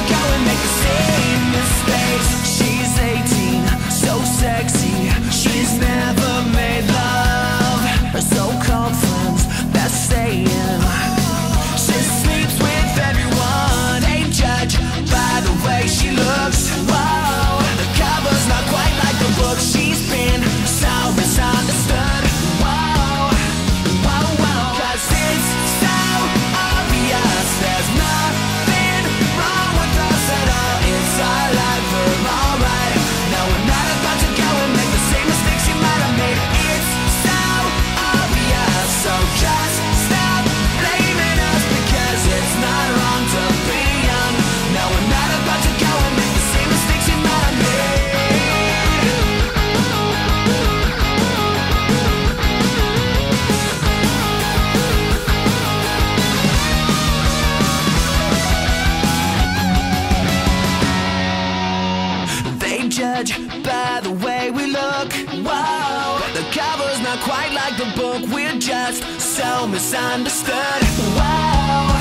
go and make the same mistakes. She's 18, so sexy. She's never made love. Her so-called friends, they're saying she sleeps with everyone. They judge by the way she looks. Whoa, the cover's not quite like the book. She's been so misunderstood. Whoa, whoa, whoa. 'Cause it's so obvious there's nothing wrong with us at all. It's our life, we're alright. No, we're not about to go and make the same mistakes you might have made. It's so obvious, so just stop blaming us, because it's not wrong to be young. No, we're not about to go and make the same mistakes you might have made. They judge by the way we look. Whoa, the cover's not quite like the book. We're just so misunderstood. Whoa.